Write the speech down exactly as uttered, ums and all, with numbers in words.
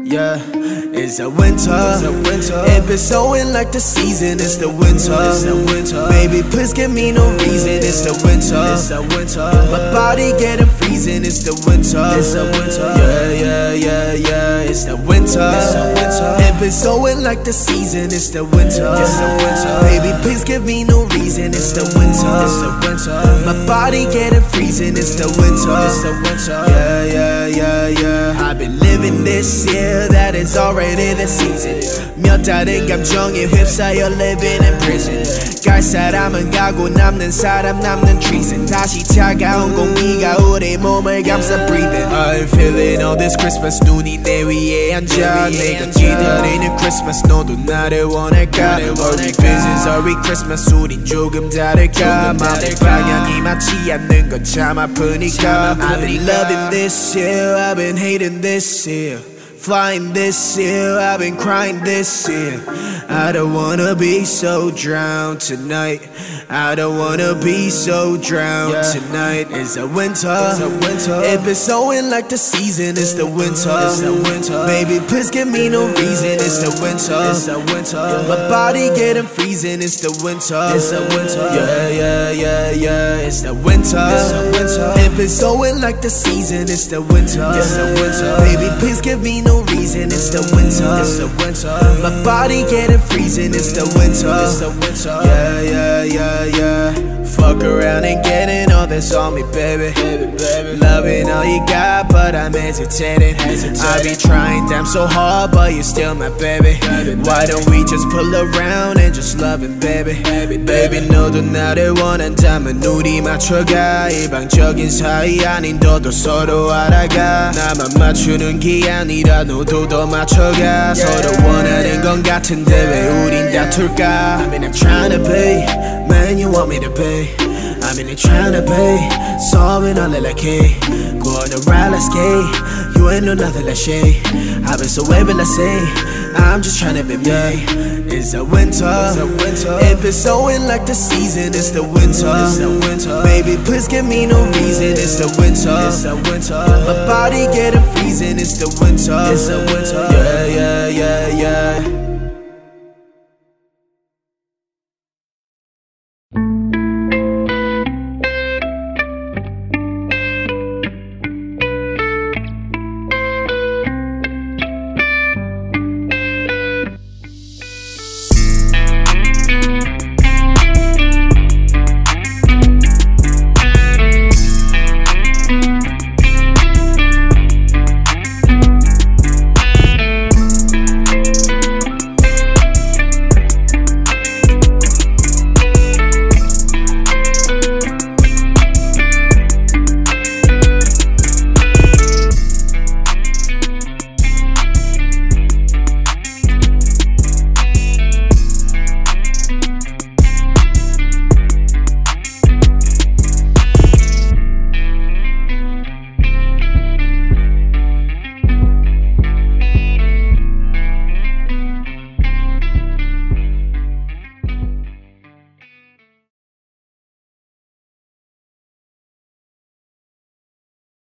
Yeah, it's the winter. It's the winter. It been snowing like the season. It's the winter. It's the winter. Baby, please give me no reason. It's the winter. It's the winter. My body getting freezing. It's the winter. It's the winter. Yeah, yeah, yeah, yeah. It's the winter. It's the winter. It been snowing like the season. It's the winter. It's the winter. Baby, please give me no reason. It's the winter. It's the winter. My body getting freezing. It's the winter. It's the winter. Yeah, yeah, yeah, yeah. I've been living this year. That is already the season. 몇 다른 감정에 휩싸여 living in prison. 갈 사람은 가고 남는 사람 남는 treason. 다시 차가운 공기가 우리 몸을 감싸 breathing. I'm feeling all this Christmas. 눈이 내 위에 앉아 내가 기다리는 Christmas. 너도 나를 원할까? Are we business? Are we Christmas? 우린 조금 다를까? 마음의 방향이 맞지 않는 건 참 아프니까. I've been loving this year. I've been hating this year. Flying this year, I've been crying this year. I don't wanna be so drowned tonight. I don't wanna be so drowned yeah. tonight. It's the winter. It's the winter. It been snowing like the season. It's the winter. It's the winter. Baby, please give me no reason. It's the winter. It's the winter. My body getting freezing. It's the winter. It's the winter. Yeah, yeah, yeah, yeah. It's the winter. It's the winter. It been snowing like the season. It's the winter. It's the winter. Baby, please give me no reason. It's the winter. It's the winter. My body getting freezing. It's the winter. It's the winter. Yeah, yeah, yeah, yeah. Fuck around and getting all this on me, baby. Baby, baby. Loving all you got, but I'm hesitating. hesitating. I be trying damn so hard, but you're still my baby. baby Why don't we just pull around and just love it, baby? Baby, baby. 너도 나를 원한다면 우리 맞춰가. 일방적인 사이 아닌 너도 서로 알아가. 나만 맞추는 게 아니라 너도 더 맞춰가. yeah. 서로 원하는 건 같은데 왜 우린 다툴까? I mean I'm trying to be man you want me to be. I mean I'm trying to be solving all of like hey. Go on a ride, let's skate. You ain't know nothing like shade. I've been so able to say I'm just trying to be me. It's the winter. It's the winter. It been snowing like the season. It's the winter. It's the winter. Baby, please give me no reason. It's the winter. It's the winter. My body getting freezing. It's the winter. It's the winter. Yeah, yeah, yeah, yeah.